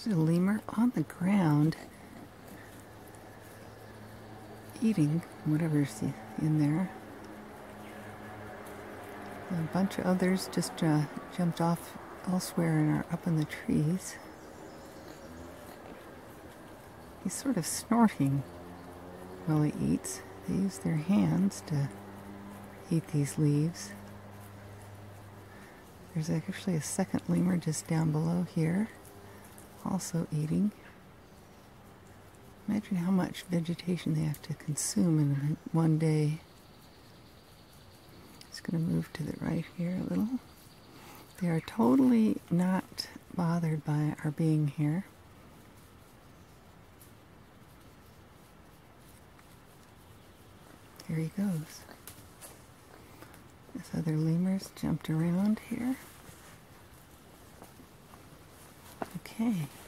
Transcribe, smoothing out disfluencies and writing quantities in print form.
There's a lemur on the ground eating whatever's in there. A bunch of others just jumped off elsewhere and are up in the trees. He's sort of snorting while he eats. They use their hands to eat these leaves. There's actually a second lemur just down below here, also eating. Imagine how much vegetation they have to consume in one day. Just going to move to the right here a little. They are totally not bothered by our being here. Here he goes. This other lemurs jumped around here. Okay.